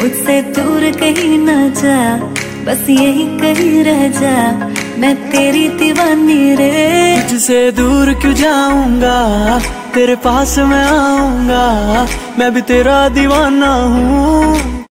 मुझसे दूर कहीं ना जा, बस यही कहीं रह जा, मैं तेरी दीवानी रे। तुझसे दूर क्यों जाऊंगा, तेरे पास मैं आऊंगा, मैं भी तेरा दीवाना हूँ।